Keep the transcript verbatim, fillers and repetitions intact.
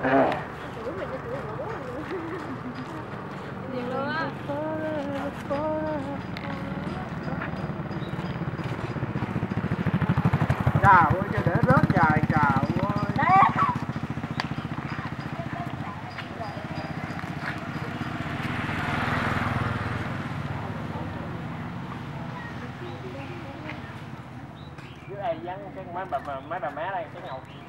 Liền luôn á. Trời ơi, cho để rớt dài trời ơi. Dưới đây dán cái mấy bà mấy bà má đây cái ngầu.